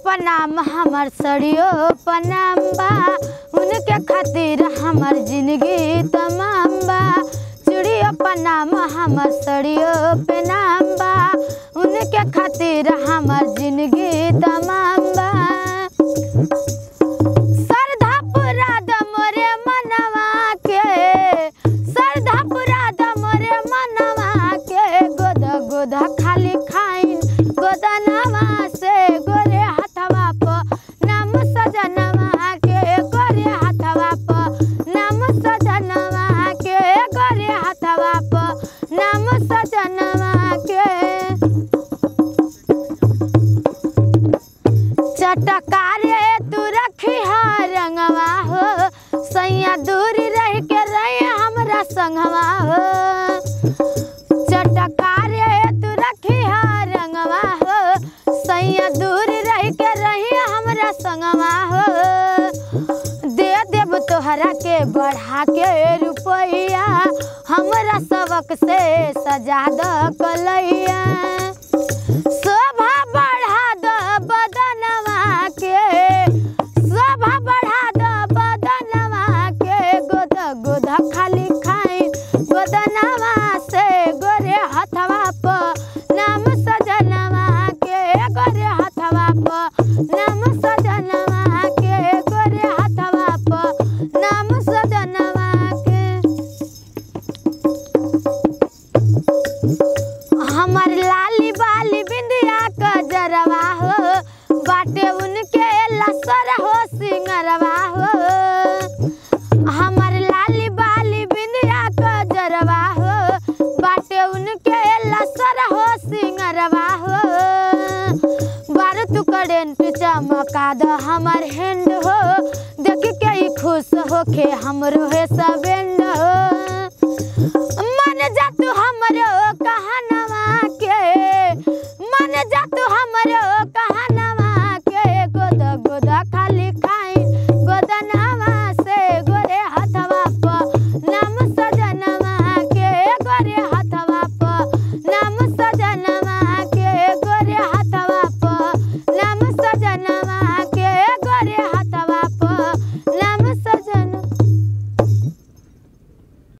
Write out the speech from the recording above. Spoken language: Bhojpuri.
पनाम हमर सड़ियो पनाम बा, उनके खातिर हमर जिंदगी तमाम बा। चूड़ियो पनाम हमर सड़ियो पनाम बा, उनके खातिर हमर जिंदगी तमाम बा। सरधा पुरा द मोरे मनवा के, सरधा पुरा द मोरे मनवा के। गोदा गोदा खाली खाइन गोदनवा से, गोरे हथवा प नाम सजनवा के, गोरे हथवा प नाम सजनवा के, गोरे हथवा प नाम सजनवा के। चटकारे तू रखी रंगवा हो, सैया दूरी रह के रहे हमरा संगवा हो। चटकारे तू रखी रंगवा हो, सैया दूरी रह के रही हमरा संगवा हो। दे देव तोहरा के बढ़ा के रुपैया, हमरा सबक से सजा द कलैया। शोभा बढ़ा द बदनवा के, शोभा बढ़ा द बदनवा के। गोदा गोदा खाली खाइन गोदनवा से, गोरे हथवा प नाम सजनवा के, गोरे हथवा प नाम सजनवा के, गोरे हथवा प नाम सजनवा के। हमर लाली बाली बिंदिया कजरवा हो, बाटे उनके लसर हो सिंगरवा हो। हमर लाली बाली बिंदिया कजरवा हो, बाटे उनके लसर हो सिंगरवा हो। बार तू करेंट चमका द हमर हैंड हो, देख के ही खुश होके हमरो है सबेंड